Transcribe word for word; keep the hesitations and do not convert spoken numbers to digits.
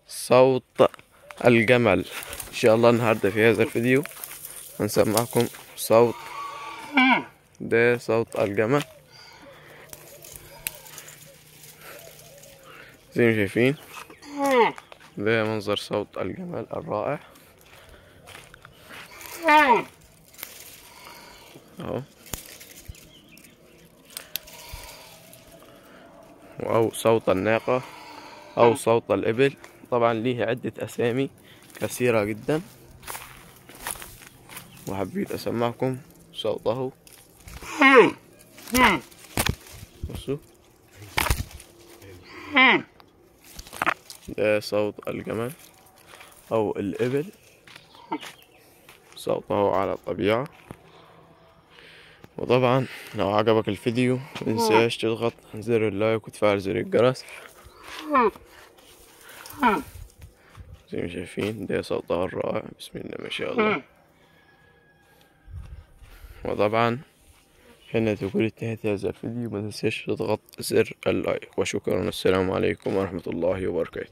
صوت الجمل. ان شاء الله النهارده في هذا الفيديو هنسمعكم صوت ده صوت الجمل زي ما شايفين. ده منظر صوت الجمل الرائع اهو، او صوت الناقة او صوت الابل. طبعا ليه عدة اسامي كثيرة جدا، وحبيت اسمعكم صوته. بصوا، ده صوت الجمل او الابل، صوته على الطبيعة. وطبعا لو عجبك الفيديو متنساش تضغط زر اللايك وتفعل زر الجرس زي ما شايفين. ده صوته الرائع، بسم الله ما شاء الله. وطبعا هنا تكون انتهت هذا الفيديو، متنساش تضغط زر اللايك، وشكرا. السلام عليكم ورحمة الله وبركاته.